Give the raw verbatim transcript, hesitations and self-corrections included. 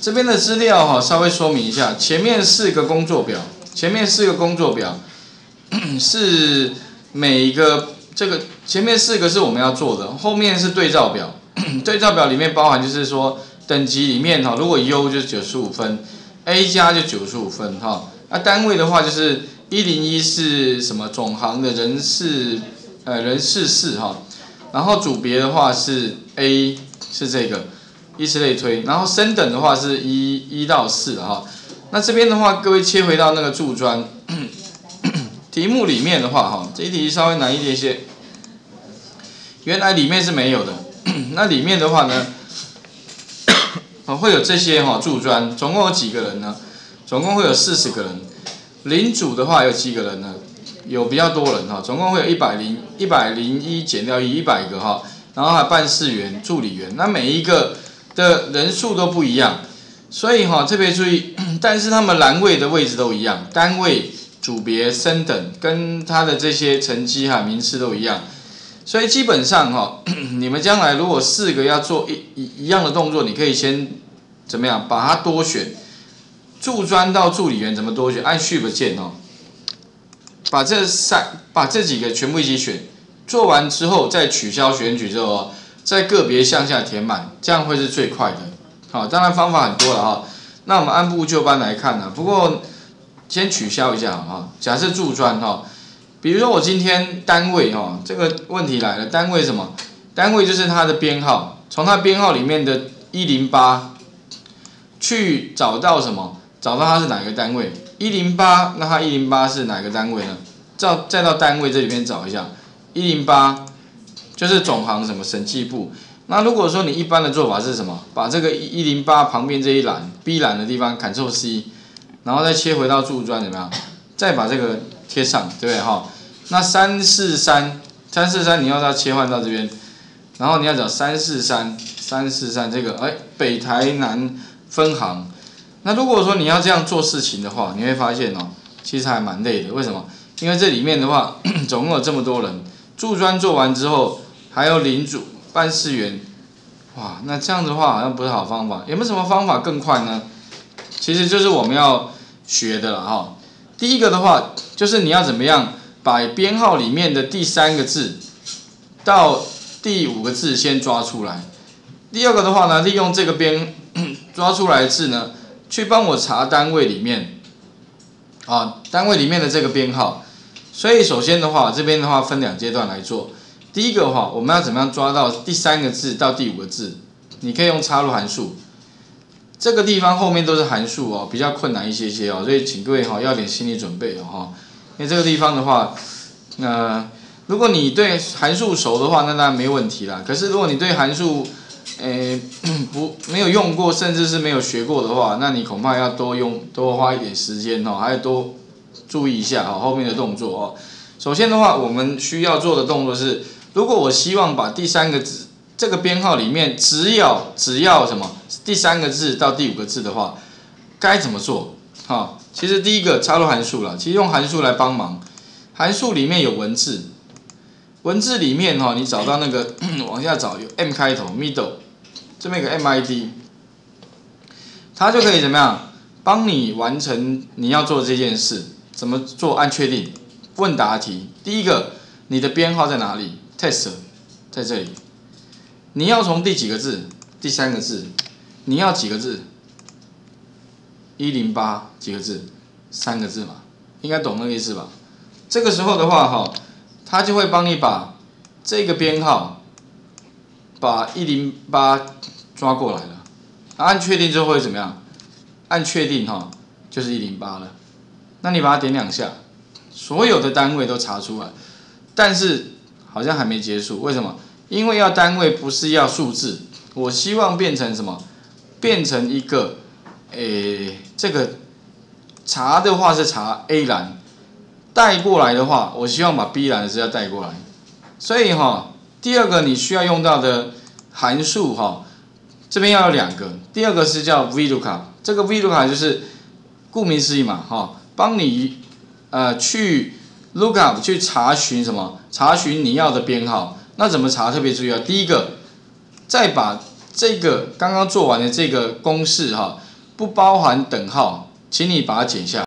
这边的资料哈，稍微说明一下，前面四个工作表，前面四个工作表是每一个这个前面四个是我们要做的，后面是对照表，对照表里面包含就是说等级里面哈，如果优就是九十五分 ，A 加就九十五分哈，那单位的话就是一零一是什么总行的人事呃人事室哈，然后组别的话是 A 是这个。以此类推，然后升等的话是一一到四的哈。那这边的话，各位切回到那个柱砖题目里面的话哈，这一题稍微难一点些。原来里面是没有的，那里面的话呢，会有这些哈柱砖，总共有几个人呢？总共会有四十个人。领主的话有几个人呢？有比较多人哈，总共会有一百零一百零一减掉一一百个哈，然后还办事员、助理员，那每一个的人数都不一样，所以哈特别注意，但是他们栏位的位置都一样，单位、组别、升等跟他的这些成绩哈名次都一样，所以基本上哈，你们将来如果四个要做一一一样的动作，你可以先怎么样把它多选，驻专到助理员怎么多选？按 Shift 键哦，把这三把这几个全部一起选，做完之后再取消选举之后哦。在个别向下填满，这样会是最快的。好，当然方法很多了哈。那我们按部就班来看呢。不过先取消一下哈。假设驻专哈，比如说我今天单位哈，这个问题来了，单位什么？单位就是它的编号，从它编号里面的一零八去找到什么？找到它是哪个单位？一零八，那它一零八是哪个单位呢？再再到单位这里面找一下，一零八。就是总行什么审计部，那如果说你一般的做法是什么？把这个一零八旁边这一栏 B 栏的地方 Ctrl C， 然后再切回到柱砖怎么样？再把这个贴上，对不对哈？那三四三，三四三你要它切换到这边，然后你要找三四三，三四三这个，哎，北台南分行。那如果说你要这样做事情的话，你会发现哦，其实还蛮累的。为什么？因为这里面的话，总共有这么多人，柱砖做完之后。还有领主、办事员，哇，那这样的话好像不是好方法。有没有什么方法更快呢？其实就是我们要学的了哈。第一个的话，就是你要怎么样把编号里面的第三个字到第五个字先抓出来。第二个的话呢，利用这个编抓出来的字呢，去帮我查单位里面啊，单位里面的这个编号。所以首先的话，这边的话分两阶段来做。第一个的话，我们要怎么样抓到第三个字到第五个字？你可以用插入函数，这个地方后面都是函数哦，比较困难一些些哦，所以请各位哈要点心理准备哦哈。因为这个地方的话，呃，如果你对函数熟的话，那当然没问题啦。可是如果你对函数，诶不没有用过，甚至是没有学过的话，那你恐怕要多用多花一点时间哦，还要多注意一下哦后面的动作哦。首先的话，我们需要做的动作是。如果我希望把第三个字这个编号里面只要只要什么第三个字到第五个字的话，该怎么做？哈，其实第一个插入函数了，其实用函数来帮忙。函数里面有文字，文字里面哈，你找到那个往下找有 M 开头 middle， 这边有个 M I D， 它就可以怎么样帮你完成你要做的这件事？怎么做？按确定。问答题，第一个，你的编号在哪里？ test 在这里，你要从第几个字？第三个字，你要几个字？一零八几个字？三个字嘛，应该懂那个意思吧？这个时候的话哈，它就会帮你把这个编号，把一零八抓过来了。按确定之后会怎么样？按确定哈，就是一零八了。那你把它点两下，所有的单位都查出来，但是。好像还没结束，为什么？因为要单位不是要数字，我希望变成什么？变成一个，诶，这个查的话是查 A 栏，带过来的话，我希望把 B 栏的资料带过来。所以哈，第二个你需要用到的函数哈，这边要有两个，第二个是叫 VLOOKUP， 这个 VLOOKUP 就是顾名思义嘛，哈，帮你呃去 lookup 去查询什么？查询你要的编号。那怎么查？特别注意啊，第一个，再把这个刚刚做完的这个公式哈， 不包含等号，请你把它剪下。